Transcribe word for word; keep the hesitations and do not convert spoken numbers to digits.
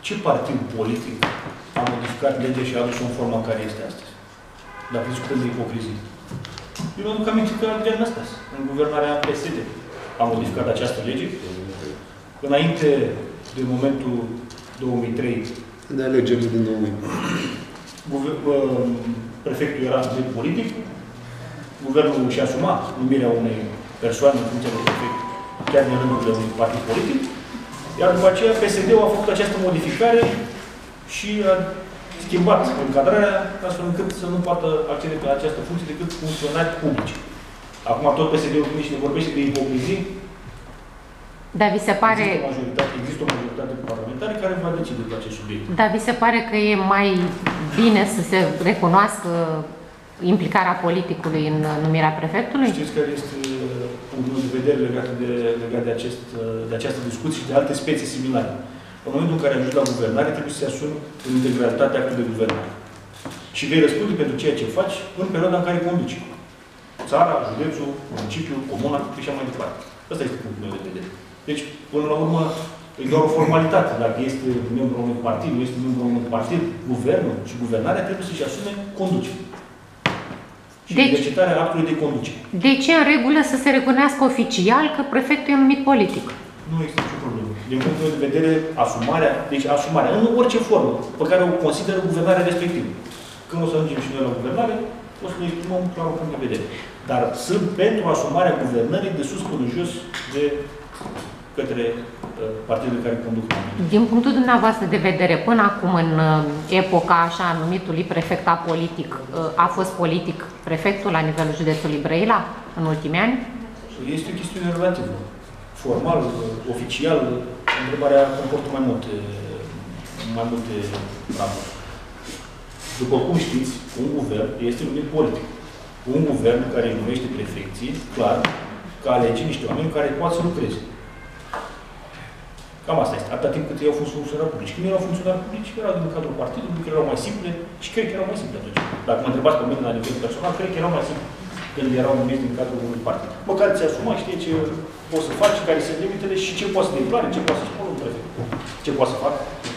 Ce partid politic a modificat legea și a adus-o în forma în care este astăzi? Dacă discutăm de ipocrizie. Eu mi-aduc aminte că Adrian Năstase, în guvernarea P S D, a modificat această lege. Înainte de momentul două mii trei, de alegerile din două mii. Prefectul era de politic, guvernul și asuma numirea unei persoane în funcție de prefect, chiar din rândul de unui partid politic, iar după aceea P S D-ul a făcut această modificare și a schimbat încadrarea astfel încât să nu poată accede pe această funcție decât funcționari publici. Acum tot P S D-ul nici ne vorbește de ipocrizie. Dar vi se pare... Există o majoritate, există o majoritate parlamentară care va decide pe acest subiect. Dar vi se pare că e mai bine să se recunoască implicarea politicului în numirea prefectului? Știți care este punctul de vedere legat de, legat de, acest, de această discuție și de alte spețe similare. În momentul în care ajungi la guvernare, trebuie să se asumi în integralitate actul de guvernare. Și vei răspunde pentru ceea ce faci în perioada în care conduci țara, județul, municipiul, comuna și așa mai departe. Asta este punctul meu de vedere. Deci, până la urmă, e doar o formalitate. Dacă este membru unui partid, nu este membru unui partid, guvernul și guvernarea trebuie să-și asume conducere. Și deci, exercitarea actului de conducere. De ce în regulă să se recunoască oficial că prefectul e numit politic? Nu există nicio problemă. Din punctul de vedere, asumarea, deci asumarea, în orice formă pe care o consideră guvernarea respectivă. Când o să ajungem și noi la guvernare, o să ne exprimăm clar un punct de vedere. Dar sunt pentru asumarea guvernării de sus până jos de către uh, partidele care conduc. Din punctul dumneavoastră de vedere, până acum, în uh, epoca așa numitului prefect apolitic, uh, a fost politic prefectul la nivelul județului Brăila în ultimii ani? Este o chestiune relativă. Formal, uh, oficial, întrebarea comportă mai multe, mai multe ramuri. După cum știți, un guvern este numit politic. Un guvern care numește prefecții, clar, că alege niște oameni care pot să lucreze. Cam asta este. Atâta timp cât ei au fost funcționari publici. Când erau funcționari publici, erau din cadrul partidului, că erau mai simple și cred că erau mai simple atunci. Dacă mă întrebați pe mine la nivel personal, cred că erau mai simple când erau numiți din cadrul unui partid. Măcar ți asuma, știe ce poți să faci, care sunt limitele și ce poți să declare, ce poți să spună un prefect. Ce poți să fac.